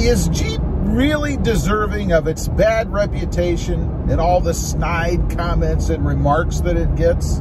Is Jeep really deserving of its bad reputation and all the snide comments and remarks that it gets?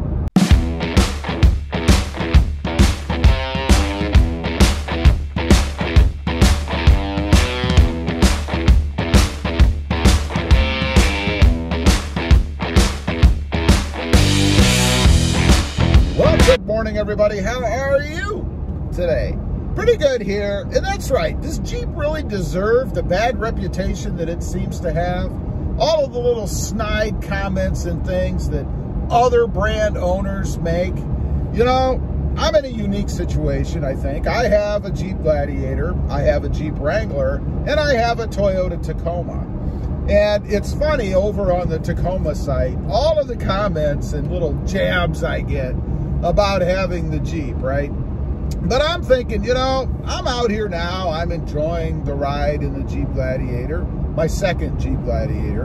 Well, good morning, everybody. How are you today? Pretty good here, and that's right. Does Jeep really deserve the bad reputation that it seems to have? All of the little snide comments and things that other brand owners make. You know, I'm in a unique situation, I think. I have a Jeep Gladiator, I have a Jeep Wrangler, and I have a Toyota Tacoma. And it's funny, over on the Tacoma site, all of the comments and little jabs I get about having the Jeep, right? But I'm thinking, you know, I'm out here now. I'm enjoying the ride in the Jeep Gladiator, my second Jeep Gladiator.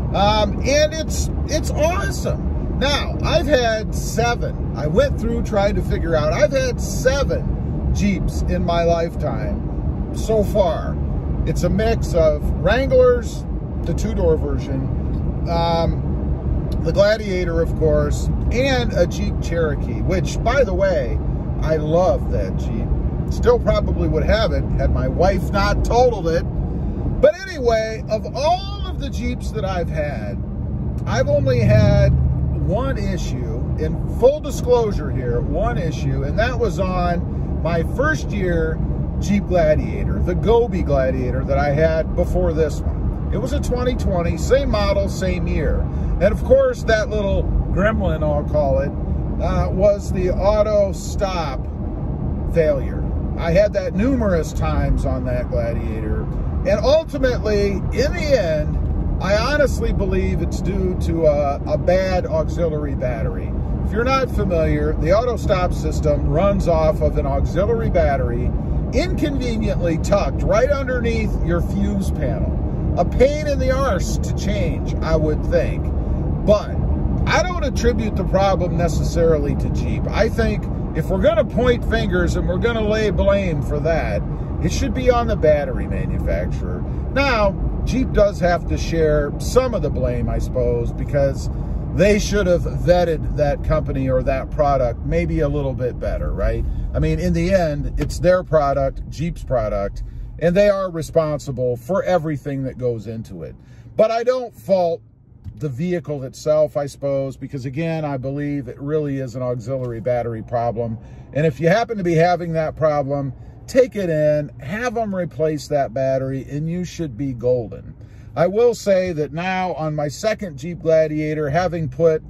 And it's awesome. Now, I've had 7. I went through trying to figure out. I've had 7 Jeeps in my lifetime so far. It's a mix of Wranglers, the 2-door version, the Gladiator, of course, and a Jeep Cherokee, which, by the way, I love that Jeep. Still probably would have it had my wife not totaled it. But anyway, of all of the Jeeps that I've had, I've only had one issue, in full disclosure here, one issue, and that was on my first year Jeep Gladiator, the Gobi Gladiator that I had before this one. It was a 2020, same model, same year. And of course, that little gremlin, I'll call it, was the auto stop failure. I had that numerous times on that Gladiator. And ultimately, in the end, I honestly believe it's due to a bad auxiliary battery. If you're not familiar, the auto stop system runs off of an auxiliary battery inconveniently tucked right underneath your fuse panel. A pain in the arse to change, I would think. But I don't attribute the problem necessarily to Jeep. I think if we're going to point fingers and we're going to lay blame for that, it should be on the battery manufacturer. Now, Jeep does have to share some of the blame, I suppose, because they should have vetted that company or that product maybe a little bit better, right? I mean, in the end, it's their product, Jeep's product, and they are responsible for everything that goes into it. But I don't fault the vehicle itself, I suppose, because again, I believe it really is an auxiliary battery problem. And if you happen to be having that problem, take it in, have them replace that battery, and you should be golden. I will say that now on my second Jeep Gladiator, having put,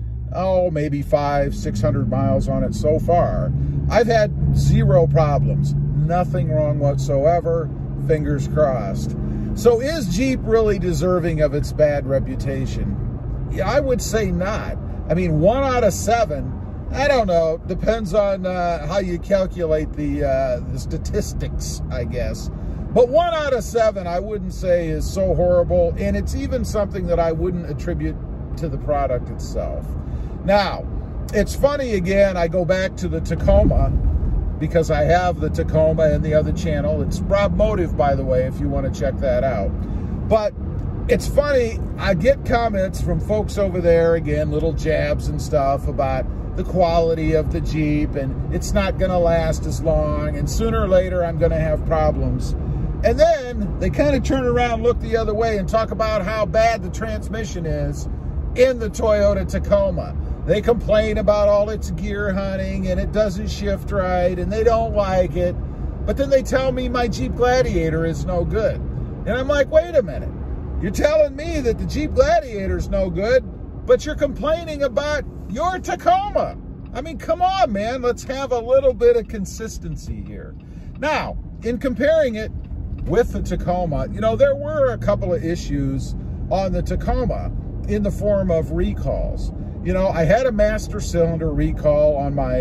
maybe 500-600 miles on it so far, I've had 0 problems, nothing wrong whatsoever, fingers crossed. So is Jeep really deserving of its bad reputation? Yeah, I would say not. I mean, 1 out of 7, I don't know, depends on how you calculate the statistics, I guess. But 1 out of 7, I wouldn't say is so horrible, and it's even something that I wouldn't attribute to the product itself. Now, it's funny again, I go back to the Tacoma, because I have the Tacoma and the other channel. It's RobMotive, by the way, if you want to check that out. But it's funny, I get comments from folks over there, again, little jabs and stuff about the quality of the Jeep, and it's not going to last as long, and sooner or later I'm going to have problems. And then they kind of turn around, look the other way, and talk about how bad the transmission is in the Toyota Tacoma. They complain about all its gear hunting and it doesn't shift right and they don't like it. But then they tell me my Jeep Gladiator is no good. And I'm like, wait a minute. You're telling me that the Jeep Gladiator is no good, but you're complaining about your Tacoma. I mean, come on, man. Let's have a little bit of consistency here. Now, in comparing it with the Tacoma, you know, there were a couple of issues on the Tacoma in the form of recalls. You know, I had a master cylinder recall on my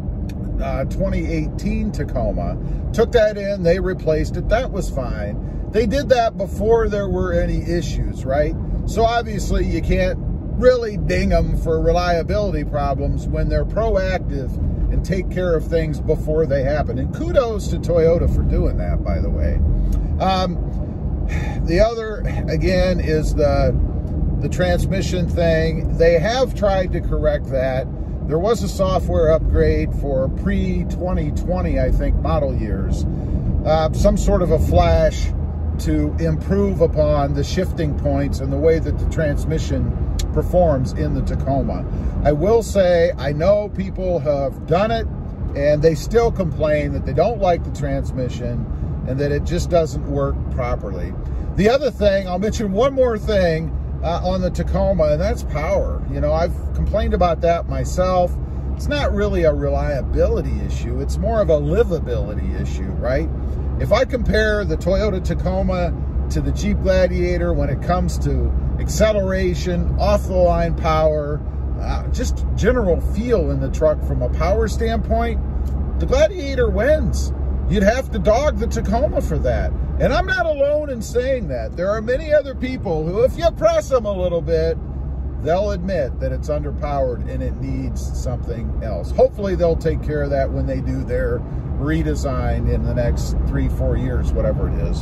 2018 Tacoma. Took that in, they replaced it, that was fine. They did that before there were any issues, right? So obviously you can't really ding them for reliability problems when they're proactive and take care of things before they happen. And kudos to Toyota for doing that, by the way. The other, again, is the transmission thing. They have tried to correct that. There was a software upgrade for pre-2020, I think, model years. Some sort of a flash to improve upon the shifting points and the way that the transmission performs in the Tacoma. I will say, I know people have done it and they still complain that they don't like the transmission and that it just doesn't work properly. The other thing, I'll mention one more thing on the Tacoma, and that's power. You know, I've complained about that myself. It's not really a reliability issue. It's more of a livability issue, right? If I compare the Toyota Tacoma to the Jeep Gladiator when it comes to acceleration, off-the-line power, just general feel in the truck from a power standpoint, the Gladiator wins. You'd have to dog the Tacoma for that. And I'm not alone in saying that. There are many other people who, if you press them a little bit, they'll admit that it's underpowered and it needs something else. Hopefully they'll take care of that when they do their redesign in the next 3-4 years, whatever it is.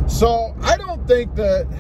So I don't think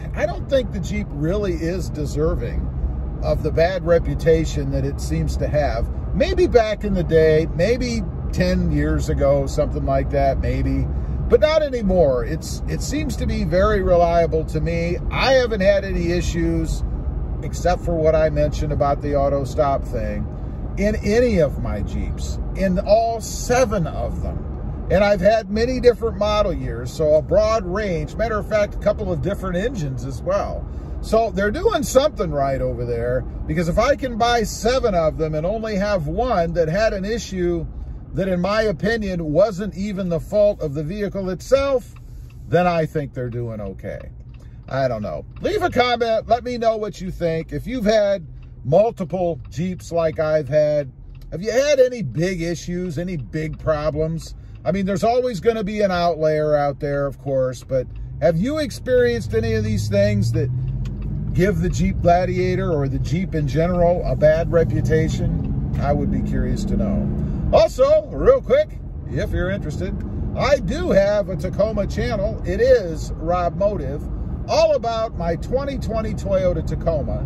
the Jeep really is deserving of the bad reputation that it seems to have. Maybe back in the day, maybe 10 years ago, something like that, maybe, but not anymore. It seems to be very reliable to me. I haven't had any issues, except for what I mentioned about the auto stop thing, in any of my Jeeps, in all 7 of them. And I've had many different model years, so a broad range. Matter of fact, a couple of different engines as well. So they're doing something right over there, because if I can buy 7 of them and only have one that had an issue that, in my opinion, wasn't even the fault of the vehicle itself, then I think they're doing okay. I don't know. Leave a comment. Let me know what you think. If you've had multiple Jeeps like I've had, have you had any big issues, any big problems? I mean, there's always going to be an outlier out there, of course, but have you experienced any of these things that give the Jeep Gladiator or the Jeep in general a bad reputation? I would be curious to know. Also, real quick, if you're interested, I do have a Tacoma channel. It is RobMotive, all about my 2020 Toyota Tacoma.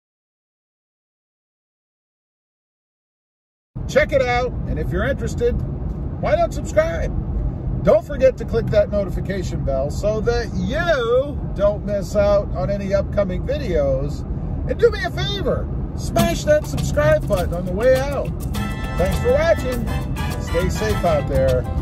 Check it out, and if you're interested, why not subscribe? Don't forget to click that notification bell so that you don't miss out on any upcoming videos. And do me a favor, smash that subscribe button on the way out. Thanks for watching. Stay safe out there.